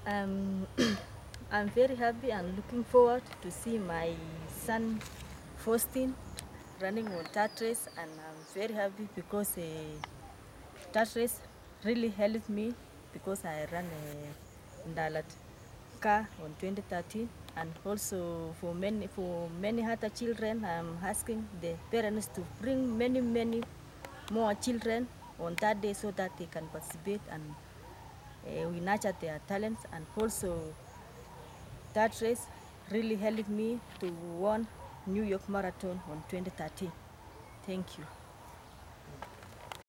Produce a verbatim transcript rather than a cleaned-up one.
Um, I'm very happy and looking forward to see my son Faustin running on that race, and I'm very happy because uh, that race really helped me because I ran a Ndalat car on twenty thirteen, and also for many for many other children, I'm asking the parents to bring many many more children on that day so that they can participate and uh, we nurture their talents. And also that race really helped me to win New York Marathon on twenty thirteen. Thank you.